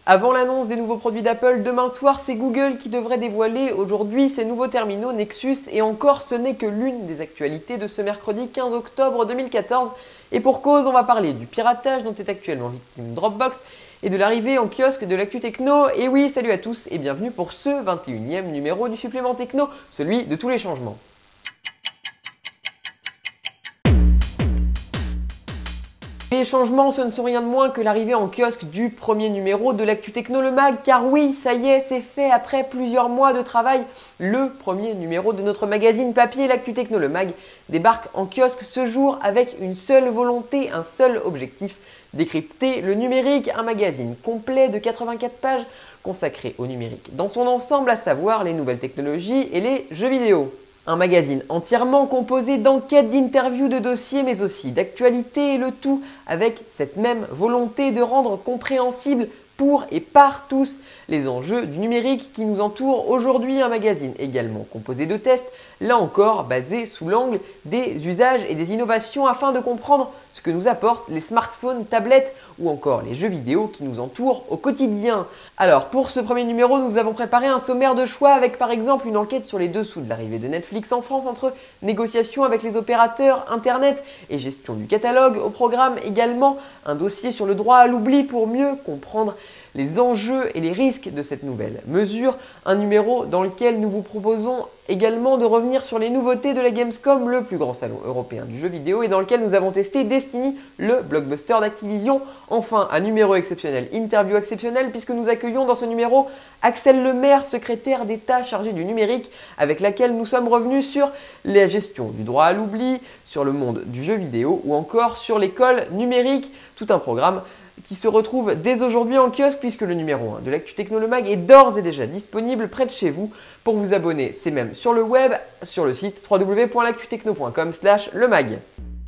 Avant l'annonce des nouveaux produits d'Apple, demain soir, c'est Google qui devrait dévoiler aujourd'hui ses nouveaux terminaux Nexus et encore ce n'est que l'une des actualités de ce mercredi 15 octobre 2014. Et pour cause, on va parler du piratage dont est actuellement victime Dropbox et de l'arrivée en kiosque de l'actu techno. Et oui, salut à tous et bienvenue pour ce 21e numéro du supplément techno, celui de tous les changements. Les changements, ce ne sont rien de moins que l'arrivée en kiosque du premier numéro de l'actu techno le mag, car oui, ça y est, c'est fait après plusieurs mois de travail. Le premier numéro de notre magazine papier, l'actu techno le mag, débarque en kiosque ce jour avec une seule volonté, un seul objectif, décrypter le numérique, un magazine complet de 84 pages consacré au numérique dans son ensemble, à savoir les nouvelles technologies et les jeux vidéo. Un magazine entièrement composé d'enquêtes, d'interviews, de dossiers, mais aussi d'actualités, et le tout avec cette même volonté de rendre compréhensible pour et par tous les enjeux du numérique qui nous entourent aujourd'hui. Un magazine également composé de tests, là encore basé sous l'angle des usages et des innovations afin de comprendre ce que nous apportent les smartphones, tablettes ou encore les jeux vidéo qui nous entourent au quotidien. Alors pour ce premier numéro, nous avons préparé un sommaire de choix avec par exemple une enquête sur les dessous de l'arrivée de Netflix en France entre négociations avec les opérateurs, internet et gestion du catalogue. Au programme également un dossier sur le droit à l'oubli pour mieux comprendre les enjeux et les risques de cette nouvelle mesure, un numéro dans lequel nous vous proposons également de revenir sur les nouveautés de la Gamescom, le plus grand salon européen du jeu vidéo, et dans lequel nous avons testé Destiny, le blockbuster d'Activision. Enfin, un numéro exceptionnel, interview exceptionnelle, puisque nous accueillons dans ce numéro Axel Lemaire, secrétaire d'État chargé du numérique, avec laquelle nous sommes revenus sur la gestion du droit à l'oubli, sur le monde du jeu vidéo ou encore sur l'école numérique, tout un programme qui se retrouve dès aujourd'hui en kiosque puisque le numéro 1 de l'actu techno le mag est d'ores et déjà disponible près de chez vous. Pour vous abonner, c'est même sur le web, sur le site www.lactutechno.com/lemag.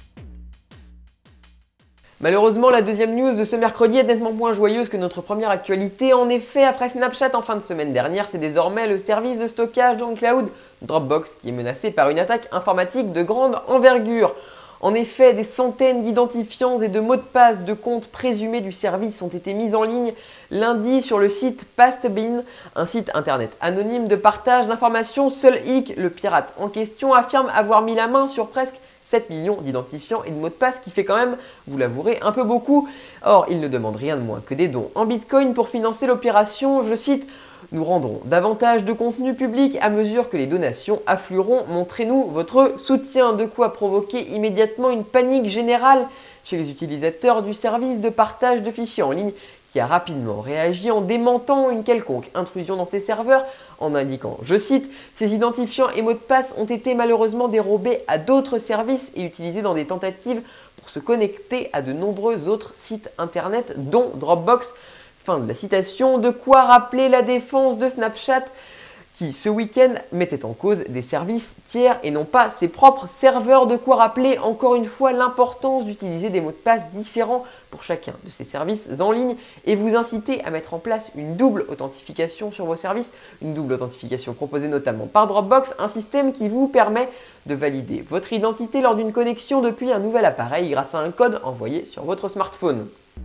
Malheureusement, la deuxième news de ce mercredi est nettement moins joyeuse que notre première actualité. En effet, après Snapchat en fin de semaine dernière, c'est désormais le service de stockage dans le cloud Dropbox qui est menacé par une attaque informatique de grande envergure. En effet, des centaines d'identifiants et de mots de passe de comptes présumés du service ont été mis en ligne lundi sur le site Pastebin, un site internet anonyme de partage d'informations. Seul hic, le pirate en question affirme avoir mis la main sur presque 7 millions d'identifiants et de mots de passe, qui fait quand même, vous l'avouerez, un peu beaucoup. Or, il ne demande rien de moins que des dons en Bitcoin pour financer l'opération. Je cite: « Nous rendrons davantage de contenu public à mesure que les donations afflueront. Montrez-nous votre soutien », de quoi provoquer immédiatement une panique générale chez les utilisateurs du service de partage de fichiers en ligne, qui a rapidement réagi en démentant une quelconque intrusion dans ses serveurs, en indiquant, je cite, « Ces identifiants et mots de passe ont été malheureusement dérobés à d'autres services et utilisés dans des tentatives pour se connecter à de nombreux autres sites internet, dont Dropbox ». Fin de la citation, de quoi rappeler la défense de Snapchat qui, ce week-end, mettait en cause des services tiers et non pas ses propres serveurs, de quoi rappeler encore une fois l'importance d'utiliser des mots de passe différents pour chacun de ces services en ligne et vous inciter à mettre en place une double authentification sur vos services, une double authentification proposée notamment par Dropbox, un système qui vous permet de valider votre identité lors d'une connexion depuis un nouvel appareil grâce à un code envoyé sur votre smartphone.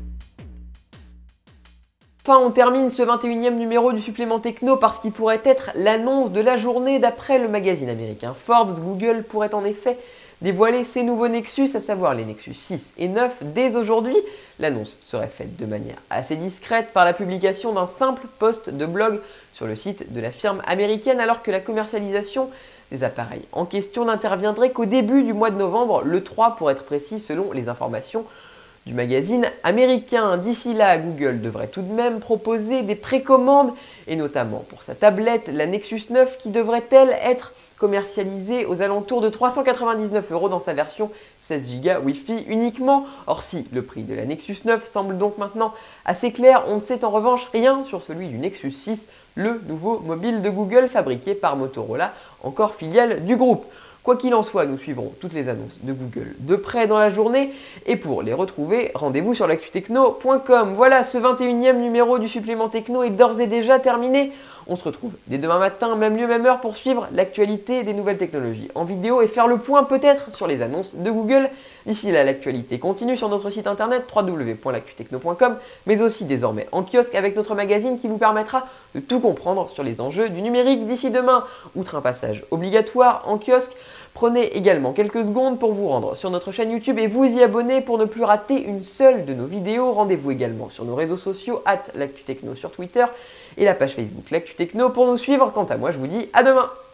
Enfin, on termine ce 21e numéro du supplément techno par ce qui pourrait être l'annonce de la journée. D'après le magazine américain Forbes, Google pourrait en effet dévoiler ses nouveaux Nexus, à savoir les Nexus 6 et 9, dès aujourd'hui. L'annonce serait faite de manière assez discrète par la publication d'un simple post de blog sur le site de la firme américaine, alors que la commercialisation des appareils en question n'interviendrait qu'au début du mois de novembre, le 3 pour être précis, selon les informations du magazine américain. D'ici là, Google devrait tout de même proposer des précommandes, et notamment pour sa tablette, la Nexus 9, qui devrait-elle être commercialisée aux alentours de 399 € dans sa version 16 Go Wi-Fi uniquement. Or si le prix de la Nexus 9 semble donc maintenant assez clair, on ne sait en revanche rien sur celui du Nexus 6, le nouveau mobile de Google fabriqué par Motorola, encore filiale du groupe. Quoi qu'il en soit, nous suivrons toutes les annonces de Google de près dans la journée et pour les retrouver, rendez-vous sur l'actutechno.com. Voilà, ce 21e numéro du supplément techno est d'ores et déjà terminé. On se retrouve dès demain matin, même lieu, même heure, pour suivre l'actualité des nouvelles technologies en vidéo et faire le point peut-être sur les annonces de Google. D'ici là, l'actualité continue sur notre site internet www.lactutechno.com, mais aussi désormais en kiosque avec notre magazine qui vous permettra de tout comprendre sur les enjeux du numérique d'ici demain. Outre un passage obligatoire en kiosque, prenez également quelques secondes pour vous rendre sur notre chaîne YouTube et vous y abonner pour ne plus rater une seule de nos vidéos. Rendez-vous également sur nos réseaux sociaux @lactutechno sur Twitter et la page Facebook L'Actu Techno pour nous suivre. Quant à moi, je vous dis à demain.